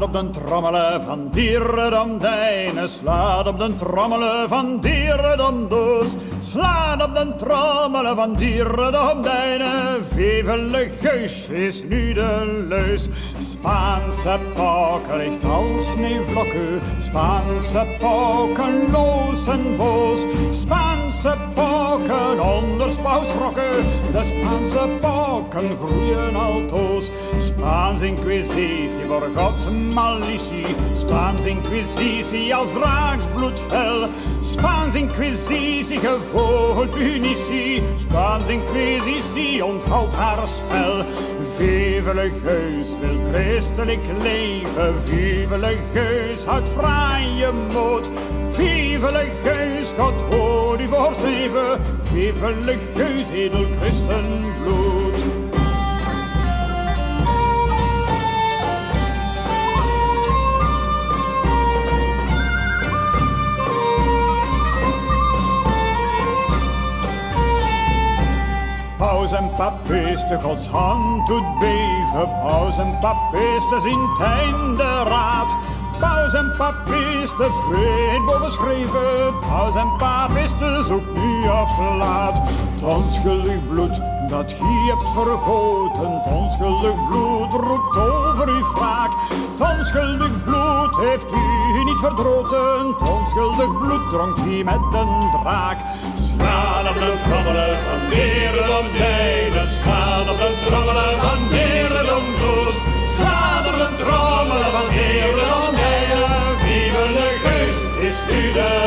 op de trommelen van dirredomdeine, slaat op de trommelen van dirredomdoes, slaat op de trommelen van dirredomdeine. Vive le Geus is nu de Leus. Spaanse pocken licht als sneeuwvlokken, Spaanse pocken loos en boos, Spaanse pocken onder sPaus rocken, de Spaanse pocken groeyen altoos. Spaensche Inquisitie voor Godt, malitie, Spaensche Inquisitie als Draecx bloedvel, Spaensche Inquisitie ghevoelt, punitie, Spaensche Inquisitie ontvalt haar spel. Vive le Geus wil christelijk leven, Vive le Geus houdt vrije moed, Vive le Geus, God hoor u voorstreven, Vive le Geus, edel christenbloed. Paus en papisten, Gods hand doet beven. Paus en papisten zien het einde raad. Paus en papisten, vrede bovenschreven. Paus en papisten, zoek nu aflaat. Het onschuldig bloed dat gij hebt vergoten, het onschuldig bloed roept over uw wraak. Het onschuldig bloed heeft u niet verdroten, het onschuldig bloed dronk hij met een draak. Slaan op de trommelen van dirredomdeine, slaan op de trommelen van dirredomdoes, slaan op de trommelen van dirredomdeine. Vive le Geus is nu de